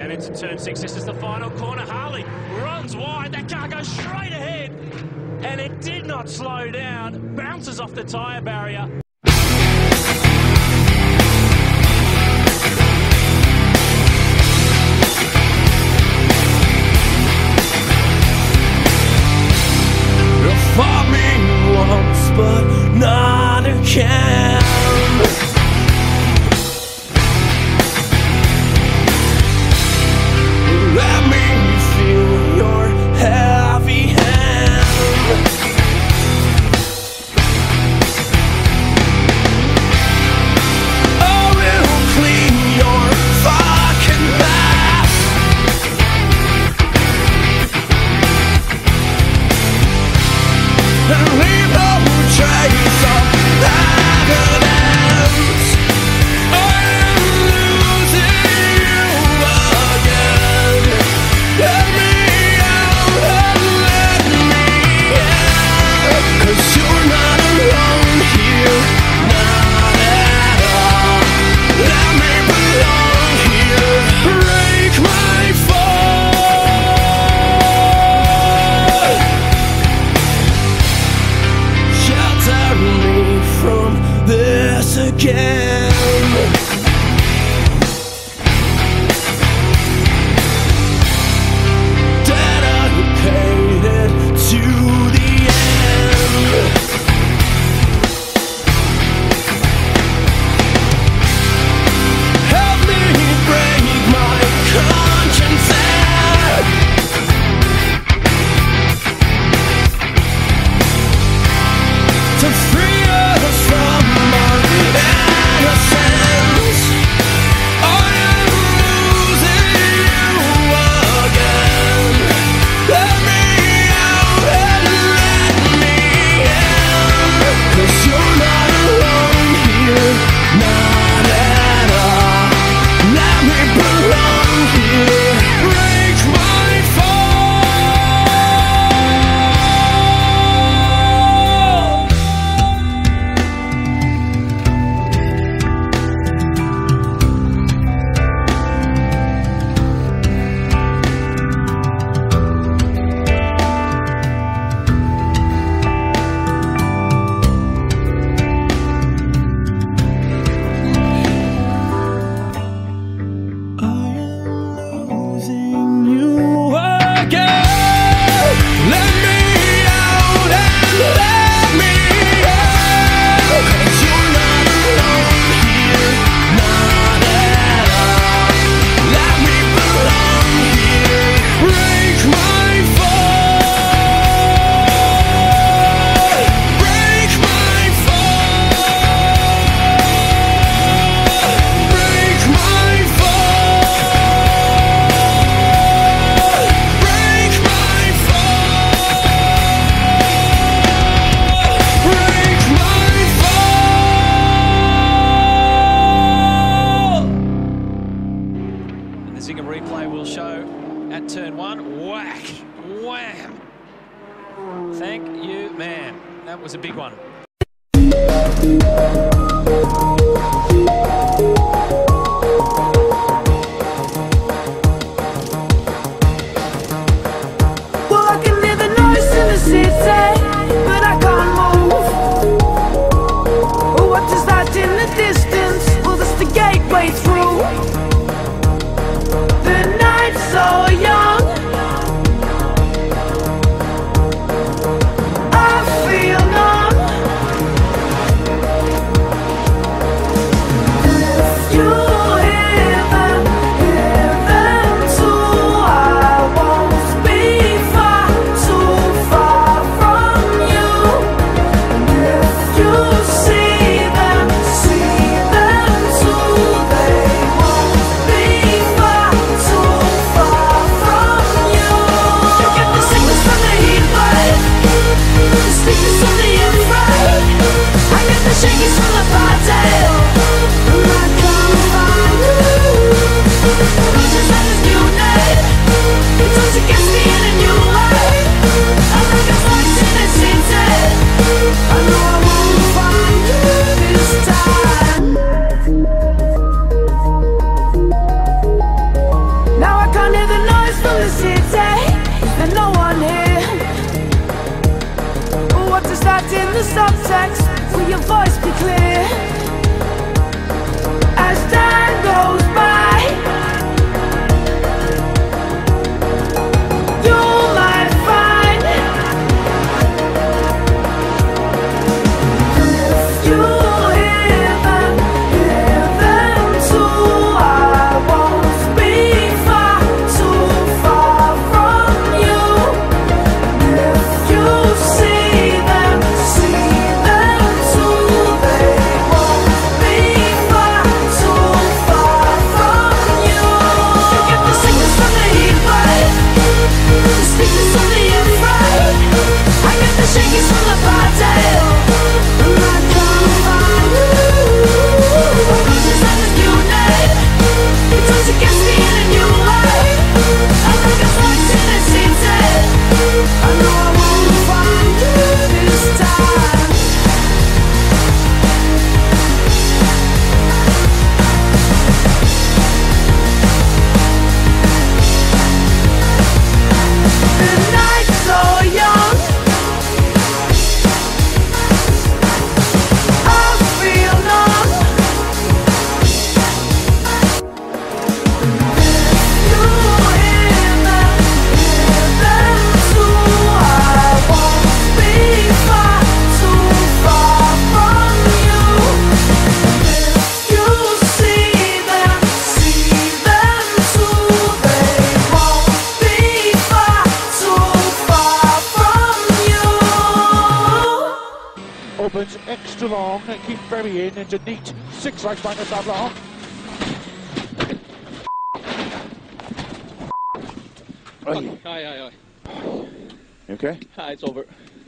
And into turn 6, this is the final corner. Harley runs wide, that car goes straight ahead, and it did not slow down, bounces off the tyre barrier. Fought me once, but not again. Let me feel your heavy hand. I will clean your fucking mess and leave no trace of evidence. I am losing you again. Let me out and let me in, 'cause you're not alone here, not at all. Let me belong here. Break my fall, shelter me from this again. Dedicated to the end. Help me break my conscience out, to free us from our innocence. I am losing you again. Let me out and let me in, 'cause you're not alone here, not at all. Let me belong here. Break my fall. Losing you again. Let me out and let me in, 'cause you're not alone here, not at all. Let me belong here. Break my fall, break my fall, break my fall, break my fall, break my fall. And the Zinger replay will show at turn 1, whack, wham. Thank you, man. That was a big one. Well, I can hear the noise in the city, but I can't move. Well, what is that in the distance? Well, that's the gateway through. The night's so young, I feel numb. from the city, and no one here. What is that in the subtext? Will your voice be clear? As time goes by, you might find if you hear them too. I won't be far, too far from you. If you see them too. They won't be far, too far from you. You get the sickness from the heat wave, the sickness from the infrared. I get the shakies from the party, and I can't find you. I'm conscious of this new name. It turns against me in a new way. I think I'm locked in a city. I know I won't find you this time. The night's so young, I feel numb. You hear them too. I won't be far, too far from you. If you see them too. They won't be far, too far from you. Opens extra long and keep very in into neat 6 right minus that long. Aye. You okay? Aye, it's over.